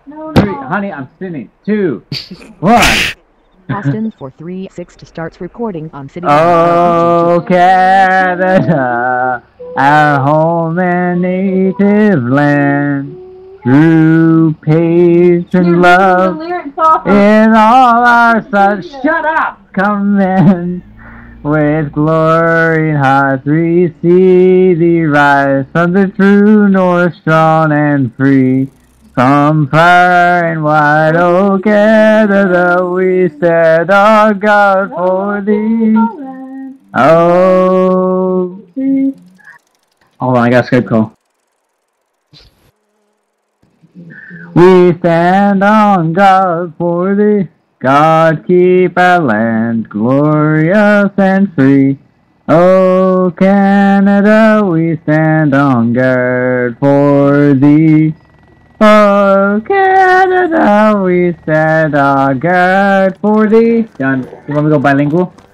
No, Three, no. honey, I'm spinning. 2, 1. Austin 436 starts recording on City. Oh, Canada, our home and native land. Through patience You're and reading the love lyrics off of in all our such. Wikipedia. Shut up! Come in. With glory and hearts we see thee rise from the true north, strong and free. From far and wide, O Canada, we stand on guard for thee. Oh, hold on, I got a Skype call. We stand on guard for thee. God keep our land glorious and free. Oh, Canada, we stand on guard for thee. Oh, Canada, we stand on guard for thee. Done. You want me to go bilingual?